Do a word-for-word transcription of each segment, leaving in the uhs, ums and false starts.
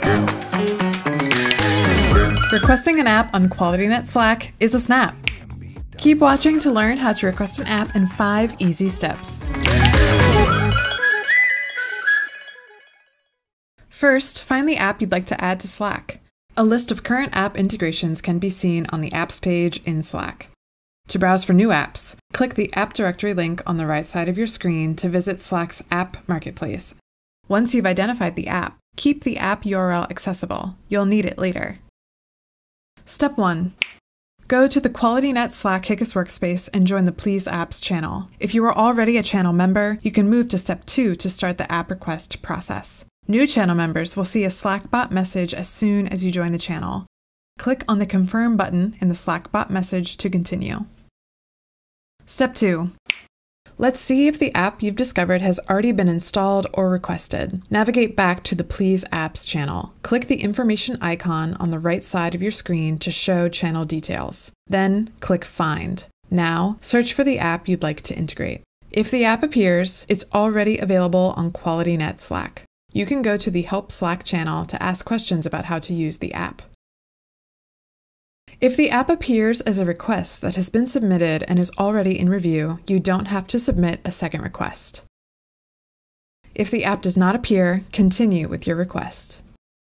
Requesting an app on QualityNet Slack is a snap. Keep watching to learn how to request an app in five easy steps. First, find the app you'd like to add to Slack. A list of current app integrations can be seen on the Apps page in Slack. To browse for new apps, click the App Directory link on the right side of your screen to visit Slack's App Marketplace. Once you've identified the app, keep the app U R L accessible. You'll need it later. Step one. Go to the QualityNet Slack Hickus workspace and join the Please Apps channel. If you are already a channel member, you can move to Step two to start the app request process. New channel members will see a Slack bot message as soon as you join the channel. Click on the Confirm button in the Slack bot message to continue. Step two. Let's see if the app you've discovered has already been installed or requested. Navigate back to the Please Apps channel. Click the information icon on the right side of your screen to show channel details. Then click Find. Now, search for the app you'd like to integrate. If the app appears, it's already available on QualityNet Slack. You can go to the Help Slack channel to ask questions about how to use the app. If the app appears as a request that has been submitted and is already in review, you don't have to submit a second request. If the app does not appear, continue with your request.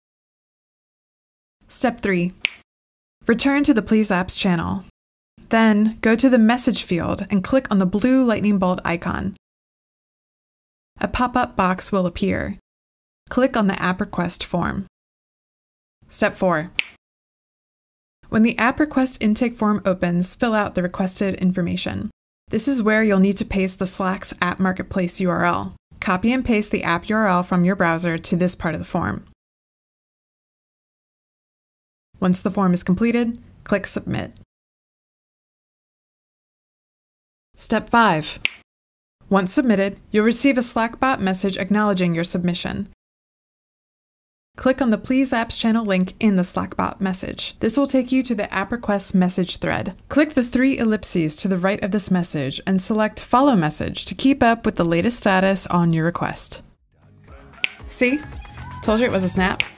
Step three. Return to the Please Apps channel. Then go to the Message field and click on the blue lightning bolt icon. A pop-up box will appear. Click on the App Request form. Step four. When the App Request intake form opens, fill out the requested information. This is where you'll need to paste the Slack's App Marketplace U R L. Copy and paste the app U R L from your browser to this part of the form. Once the form is completed, click Submit. Step five. Once submitted, you'll receive a Slack bot message acknowledging your submission. Click on the Please Apps channel link in the Slack bot message. This will take you to the App Request message thread. Click the three ellipses to the right of this message and select Follow Message to keep up with the latest status on your request. See? Told you it was a snap.